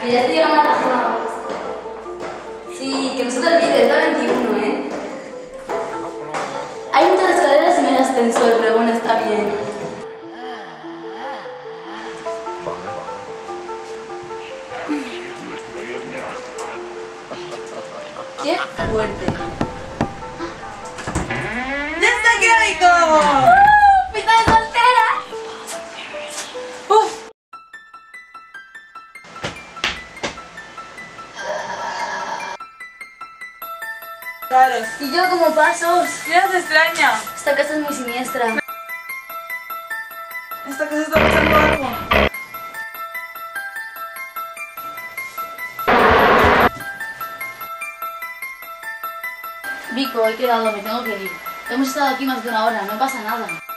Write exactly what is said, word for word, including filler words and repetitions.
Que ya te llega más tajado. Sí, que no se te olvide, es la veintiuno, ¿eh? Hay muchas escaleras y no hay ascensor, pero bueno, está bien. ¡Qué fuerte! ¡Ya está Keviko! ¡Uh! ¡Pita de soltera! ¡Uf! Claro. Y yo como pasos. Ya te extraña. Esta casa es muy siniestra. Esta casa está pasando algo. Vico, he quedado, me tengo que ir. Hemos estado aquí más de una hora, no pasa nada.